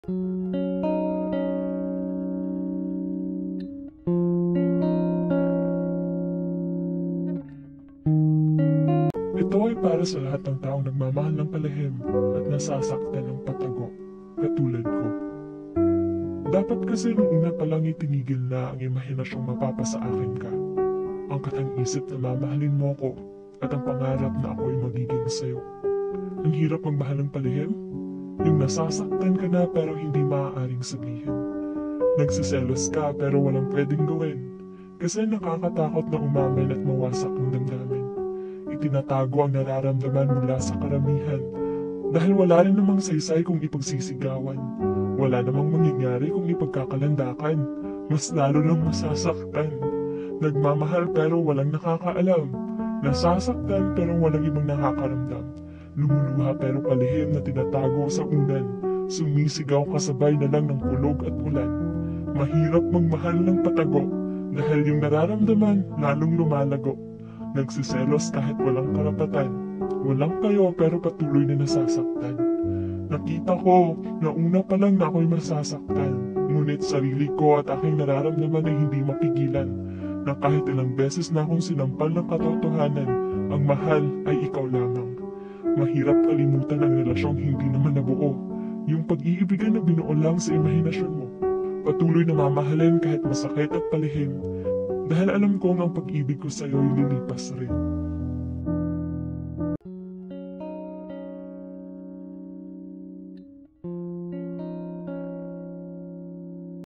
Ito ay para sa lahat ng taong nagmamahal ng palihim at nasasaktan ng patago, katulad ko. Dapat kasi nung una pa lang itinigil na ang imahinasyong mapapasa akin ka. Ang katang-isip na mamahalin mo ko at ang pangarap na ako ay magiging sayo. Ang hirap magmahal ng palihim, yung nasasaktan ka na pero hindi maaaring sabihin. Nagsiselos ka pero walang pwedeng gawin kasi nakakatakot na umamin at mawasak ang damdamin. Itinatago ang nararamdaman mula sa karamihan dahil wala rin namang saysay kung ipagsisigawan. Wala namang mangyayari kung ipagkakalandakan. Mas lalo lang masasaktan. Nagmamahal pero walang nakakaalam. Nasasaktan pero walang ibang nakakaramdam. Lumuluha pero palihim na tinatago sa unan. Sumisigaw kasabay na lang ng kulog at ulan. Mahirap magmahal ng patago dahil yung nararamdaman lalong lumalago. Nagsiselos kahit walang karapatan. Walang kayo pero patuloy na nasasaktan. Nakita ko na una pa lang na ako'y masasaktan. Ngunit sarili ko at aking nararamdaman ay hindi mapigilan. Na kahit ilang beses na akong sinampal ng katotohanan, ang mahal ay ikaw lamang. Mahirap kalimutan ang relasyong hindi naman nabuo. Yung pag-iibigan na binuo lang sa imahinasyon mo. Patuloy na mamahalin kahit masakit at palihim. Dahil alam kong ang pag-ibig ko sa'yo ay lilipas rin.